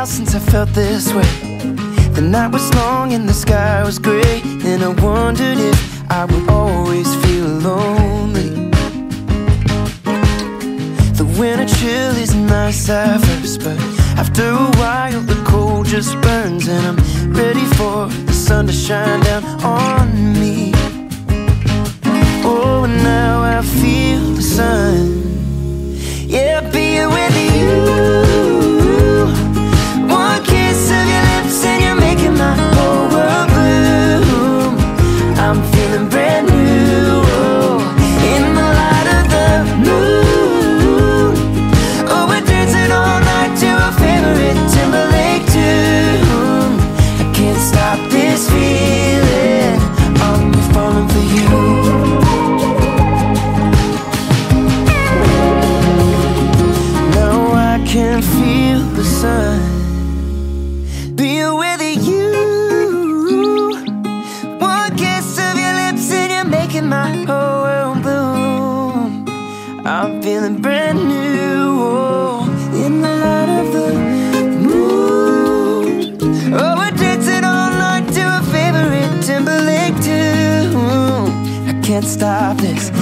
since I felt this way. The night was long and the sky was gray, and I wondered if I would always feel lonely. The winter chill is nice at first, but after a while the cold just burns, and I'm ready for the sun to shine down on me. Oh, and now I feel the sun. Yeah, being with you. One kiss of your lips and you're making my whole world bloom. I'm feeling brand new, oh, in the light of the moon. Oh, we're dancing all night to a favorite Timberlake tune. I can't stop this feeling, I'm falling for you. Can feel the sun. Being with you. One kiss of your lips and you're making my whole world bloom. I'm feeling brand new, oh, in the light of the moon. Oh, we're dancing all night to a favorite Timberlake tune. I can't stop this